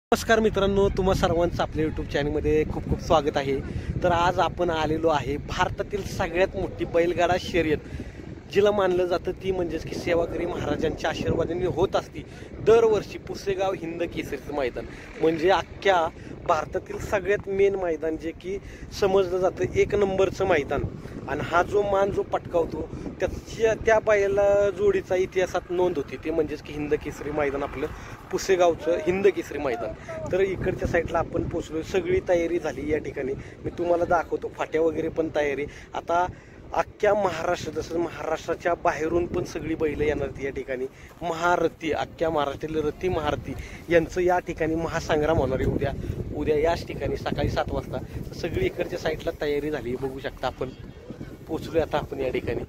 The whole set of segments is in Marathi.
नमस्कार मित्रांनो, तुम्हा सर्वांचं आपल्या यूट्यूब चॅनलमध्ये खूप खूप स्वागत आहे। तर आज आपण आलेलो आहे भारतातील सगळ्यात मोठी बैलगाडा शर्यत जिला मानलं जातं ती म्हणजेच की सेवागिरी महाराजांच्या आशीर्वादाने होत असती दरवर्षी पुसेगाव हिंद केसरीचं मैदान। म्हणजे अख्ख्या भारतातील सगळ्यात मेन मैदान जे की समजलं जातं एक नंबरचं मैदान। आणि हा जो मान जो पटकावतो त्या बैला जोडीचा इतिहासात नोंद होती ते म्हणजेच की हिंद केसरी मैदान, आपलं पुसेगावचं हिंद केसरी मैदान। तर इकडच्या साईडला आपण पोहोचलो, सगळी तयारी झाली या ठिकाणी। मी तुम्हाला दाखवतो, फाट्या वगैरे पण तयारी। आता अख्ख्या महाराष्ट्र तसंच महाराष्ट्राच्या बाहेरून पण सगळी बैल येणार या ठिकाणी। महारथी, अख्ख्या महाराष्ट्रातील रथी महारथी यांचं या ठिकाणी महासंग्राम होणार आहे उद्या याच ठिकाणी सकाळी 7 वाजता। सगळी इकडच्या साईडला तयारी झाली, बघू शकता आपण पोहोचलोय आता आपण या ठिकाणी।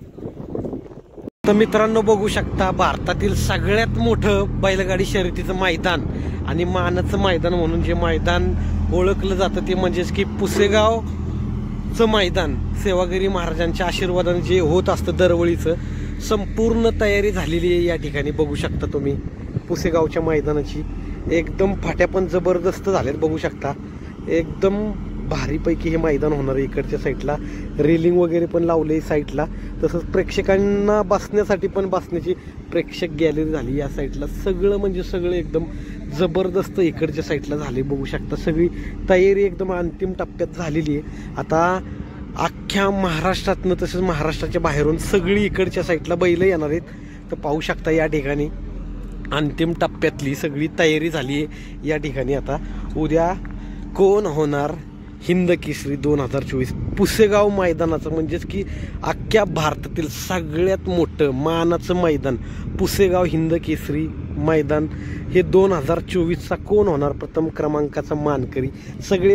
तर मित्रांनो बघू शकता, भारतातील सगळ्यात मोठं बैलगाडी शर्यतीचं मैदान आणि मानाचं मैदान म्हणून जे मैदान ओळखलं जातं ते म्हणजेच की पुसेगावचं मैदान। सेवागिरी महाराजांच्या आशीर्वादाने जे होत असतं दरवेळीचं, संपूर्ण तयारी झालेली आहे या ठिकाणी। बघू शकता तुम्ही पुसेगावच्या मैदानाची एकदम फाट्या पण जबरदस्त झाल्यात, बघू शकता एकदम भारीपैकी हे मैदान होणार आहे। इकडच्या साईडला रेलिंग वगैरे पण लावले साईडला, तसंच प्रेक्षकांना बसण्यासाठी पण बसण्याची प्रेक्षक गॅलरी झाली या साईडला। सगळं म्हणजे सगळं एकदम जबरदस्त इकडच्या साईडला झाले, बघू शकता सगळी तयारी एकदम अंतिम टप्प्यात झालेली आहे। आता अख्ख्या महाराष्ट्रातनं तसंच महाराष्ट्राच्या बाहेरून सगळी इकडच्या साईडला बैल येणार आहेत। तर पाहू शकता या ठिकाणी अंतिम टप्प्यातली सगळी तयारी झाली आहे या ठिकाणी। आता उद्या कोण होणार हिंद केसरी 2024 पुसेगाव मैदानाचं, म्हणजेच की अख्ख्या भारतातील सगळ्यात मोठं मानाचं मैदान पुसेगाव हिंद केसरी मैदान हे 2024चा कोण होणार प्रथम क्रमांकाचा मानकरी। सगळे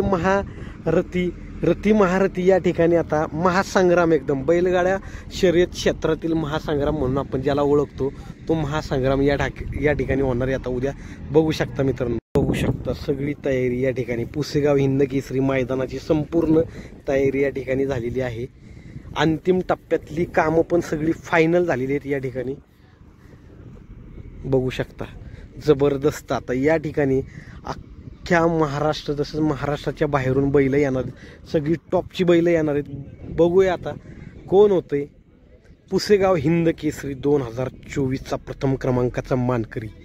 रथी महारथी या ठिकाणी आता महासंग्राम, एकदम बैलगाड्या शर्यत क्षेत्रातील महासंग्राम म्हणून आपण ज्याला ओळखतो तो महासंग्राम या ठिकाणी होणार आहे आता उद्या। बघू शकता मित्रांनो, बघू शकता सगळी तयारी या ठिकाणी पुसेगाव हिंद केसरी मैदानाची संपूर्ण तयारी या ठिकाणी झालेली आहे। अंतिम टप्प्यातली कामं पण सगळी फायनल झालेली आहेत या ठिकाणी, बघू शकता जबरदस्त। आता या ठिकाणी अख्ख्या महाराष्ट्र तसंच महाराष्ट्राच्या बाहेरून बैल येणार आहेत, सगळी टॉपची बैल येणार आहेत। बघूया आता कोण होतंय पुसेगाव हिंद केसरी 2024चा प्रथम क्रमांकाचा मानकरी।